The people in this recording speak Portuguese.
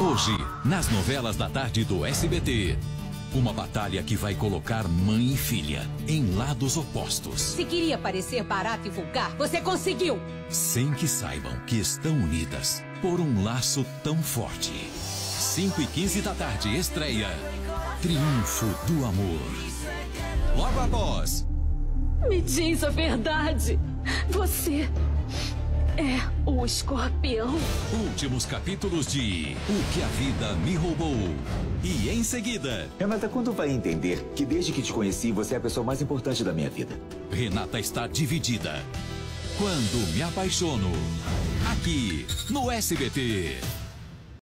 Hoje, nas novelas da tarde do SBT, uma batalha que vai colocar mãe e filha em lados opostos. Se queria parecer barato e vulgar, você conseguiu! Sem que saibam que estão unidas por um laço tão forte. 5h15 da tarde estreia Triunfo do Amor. Logo após... Me diz a verdade. Você é o Escorpião? Últimos capítulos de O que a Vida Me Roubou. E em seguida... Renata, quando vai entender que desde que te conheci, você é a pessoa mais importante da minha vida? Renata está dividida. Quando me apaixono. Aqui no SBT.